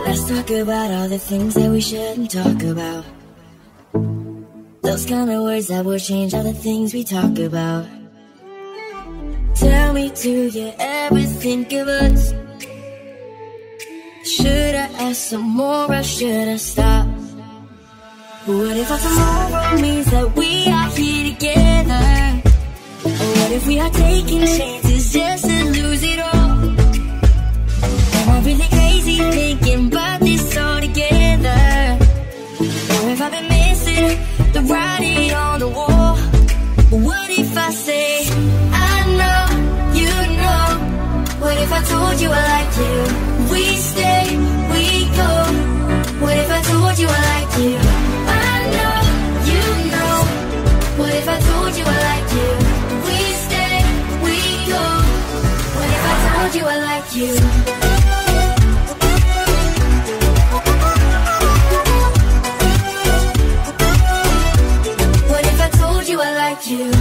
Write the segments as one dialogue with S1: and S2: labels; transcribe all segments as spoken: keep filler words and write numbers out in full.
S1: Let's talk about all the things that we shouldn't talk about. Those kind of words that will change all the things we talk about. Tell me, do you ever think of us? Should I ask some more or should I stop? What if our tomorrow means that we are here together? Or what if we are taking chances just to lose it all? Am I really crazy thinking about this all together? Or if I've been missing the writing on the wall? What if I say, I know, you know? What if I told you I like you? We stay, we go. What if I told you I like you? I know, you know. What if I told you I like you? We stay, we go. What if I told you I like you? What if I told you I like you?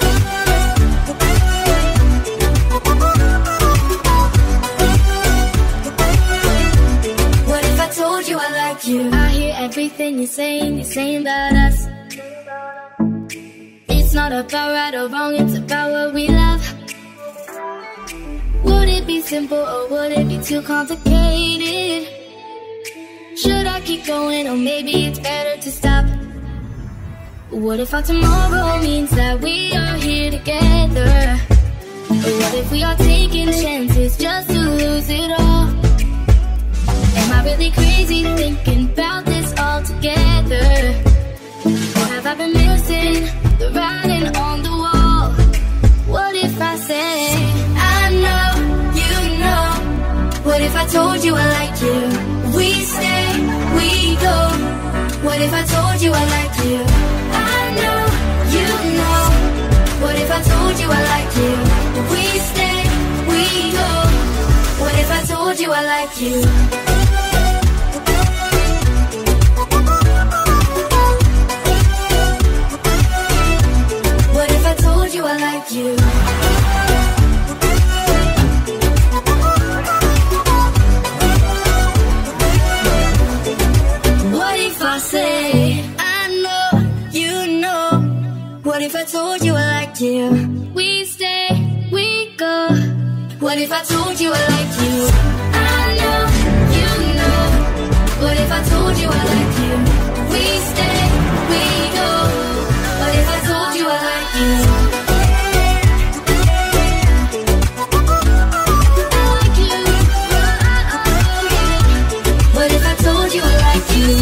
S1: What if I told you I like you? I hear everything you're saying, you're saying about us. It's not about right or wrong, it's about what we love. Would it be simple or would it be too complicated? Should I keep going or maybe it's better to stop? What if our tomorrow means that we are here together? Or what if we are taking chances just to lose it all? Am I really crazy thinking about this all together? Or have I been missing the writing on the wall? What if I say, I know, you know? What if I told you I like you? We stay, we go. What if I told you I like you? I know, you know. What if I told you I like you? We stay, we go. What if I told you I like you? What if I told you I like you? What if I say, I know, you know? What if I told you I like you? We stay, we go. What if I told you I like you? I know, you know. What if I told you I like you? We stay, we go. What if I told you I like you? I like you. What if I told you I like you?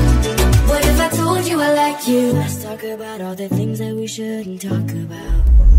S1: What if I told you I like you? Let's talk about all the things that we shouldn't talk about.